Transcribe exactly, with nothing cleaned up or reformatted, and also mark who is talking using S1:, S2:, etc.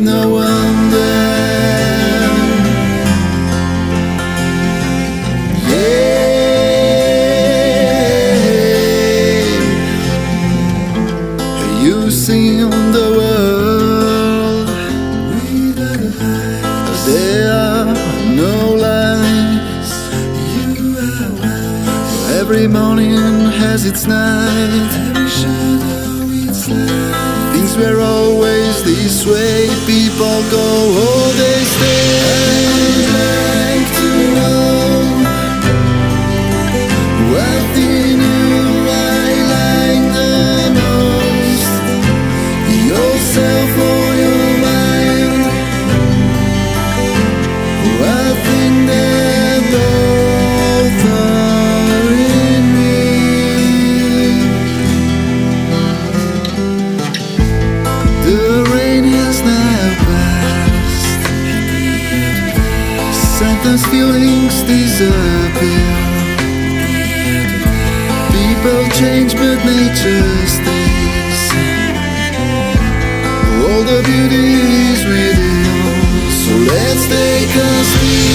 S1: no one there. Yeah, you seen the world, there are no lies. Every morning has its night. Things were always this way. People go, oh, they stay. I'd like to know what thing you I like the most, yourself or your mind. One thing that both are in me. The rain has now passed. Sometimes feelings disappear. People change but nature stays. All the beauty is within us. So let's take a speed.